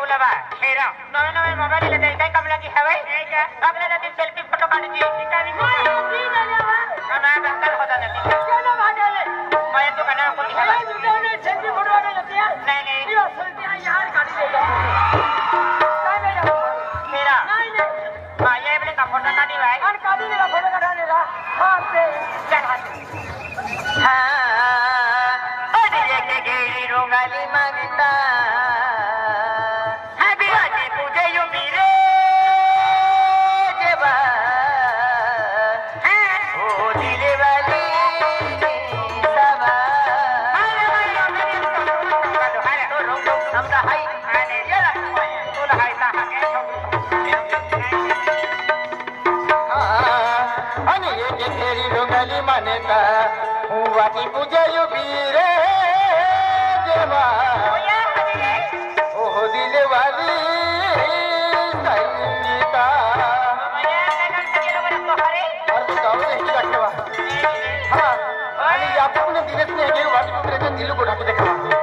बोला बा खेरा नवे नवे मोबाइल ले जाई कम लगी है भाई अगले दिन सेल्फी फोटो काढ दी निकाली ना ना बंदर होता नहीं चलो भागले मैं तो कना को है भाई सेल्फी फोटो वाले लेते हैं नहीं ये सेल्फी यार गाड़ी ले जाओ काय ले जाओ खेरा नहीं हां ये बले का फोटो काढी भाई और काढी ले फोटो काढने का हां से चल हां अरे ये के गेली रोगाली मांगता मानेता हुआ की पूजा यू बीरे जेवा ओ दिल वाली संगीता और बताओ नहीं रखेवा हां आणि आपण दिलेच नाही गेलो वाटू दिल को ढाकी देखावा